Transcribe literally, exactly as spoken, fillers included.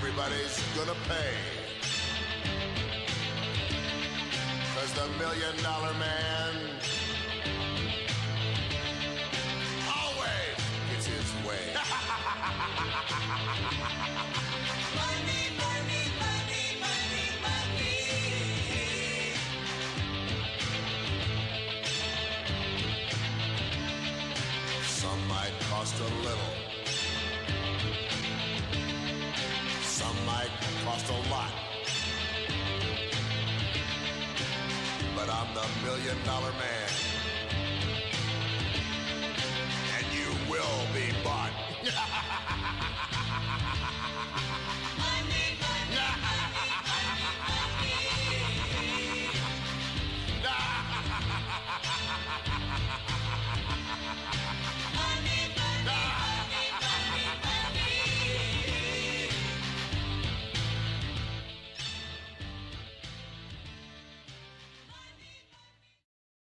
everybody's gonna pay. 'Cause the million dollar man always gets his way. Money, money, money, money, money. Some might cost a little. Some might cost a lot. But I'm the million dollar man. And you will be bought.